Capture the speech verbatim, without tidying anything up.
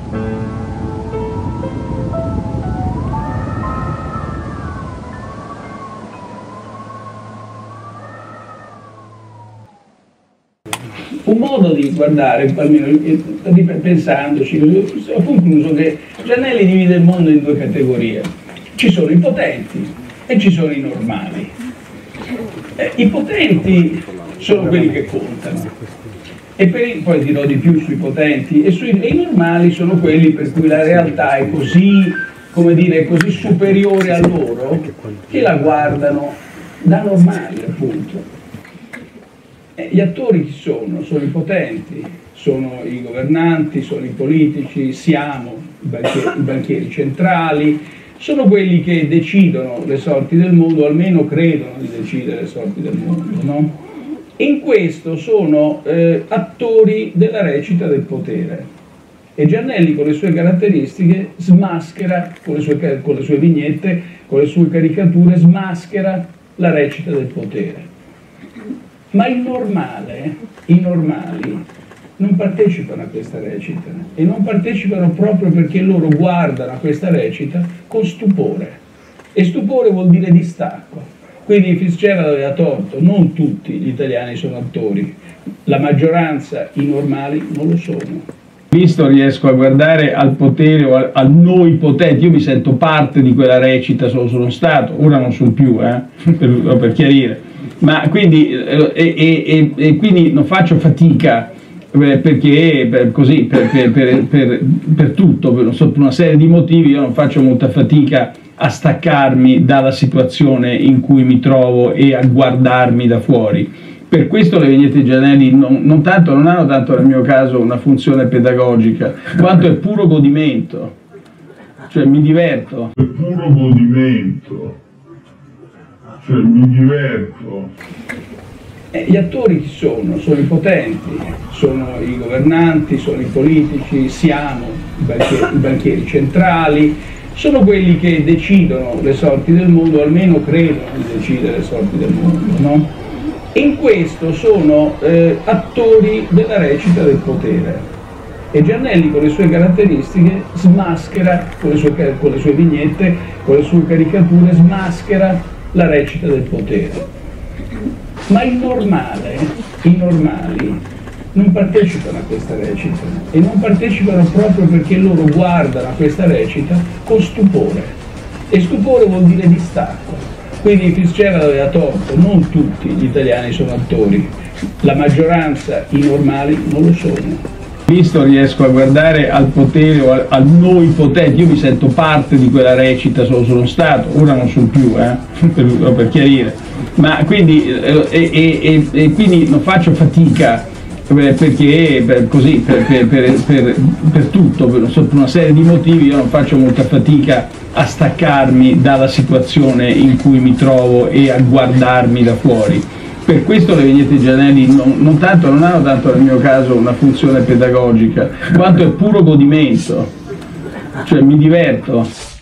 Un modo di guardare, almeno pensandoci, ho concluso che Giannelli divide il mondo in due categorie. Ci sono i potenti e ci sono i normali. Eh, I potenti sono quelli che contano, e per, poi dirò di più sui potenti, e, sui, e i normali sono quelli per cui la realtà è così, come dire, così superiore a loro che la guardano da normali, appunto. Gli attori chi sono? Sono i potenti, sono i governanti, sono i politici, siamo i banchieri, i banchieri centrali, sono quelli che decidono le sorti del mondo, o almeno credono di decidere le sorti del mondo, no? In questo sono eh, attori della recita del potere, e Giannelli con le sue caratteristiche smaschera, con le sue, con le sue vignette, con le sue caricature, smaschera la recita del potere. Ma il normale, i normali non partecipano a questa recita, e non partecipano proprio perché loro guardano a questa recita con stupore, e stupore vuol dire distacco. Quindi Fitzgerald aveva torto, non tutti gli italiani sono attori, la maggioranza, i normali, non lo sono. Visto riesco a guardare al potere o al, al noi potenti, io mi sento parte di quella recita, sono, sono stato, ora non sono più, eh, per, per chiarire. Ma quindi, e, e, e quindi non faccio fatica eh, perché per, così per, per, per, per, per tutto, per, per una serie di motivi io non faccio molta fatica a staccarmi dalla situazione in cui mi trovo e a guardarmi da fuori. Per questo le vignette di Giannelli non, non, tanto, non hanno tanto nel mio caso una funzione pedagogica, quanto è puro godimento, cioè mi diverto. È puro godimento. Cioè, mi diverto. Eh, gli attori chi sono? Sono i potenti, sono i governanti, sono i politici, siamo i banchieri, i banchieri centrali, sono quelli che decidono le sorti del mondo, o almeno credono di decidere le sorti del mondo, no? E in questo sono eh, attori della recita del potere, e Giannelli con le sue caratteristiche smaschera, con le sue, con le sue vignette, con le sue caricature, smaschera la recita del potere. Ma il normale, i normali non partecipano a questa recita, e non partecipano proprio perché loro guardano a questa recita con stupore, e stupore vuol dire distacco. Quindi Fitzgerald aveva torto, non tutti gli italiani sono attori, la maggioranza, i normali, non lo sono. Visto riesco a guardare al potere o al, al noi potenti, io mi sento parte di quella recita, sono, sono stato, ora non sono più, eh, per, per chiarire. Ma quindi, e, e, e quindi non faccio fatica perché per, così, per, per, per, per, per tutto, per, per una serie di motivi io non faccio molta fatica a staccarmi dalla situazione in cui mi trovo e a guardarmi da fuori. Per questo le vignette di Giannelli non, non, tanto, non hanno tanto nel mio caso una funzione pedagogica, quanto è puro godimento, cioè mi diverto.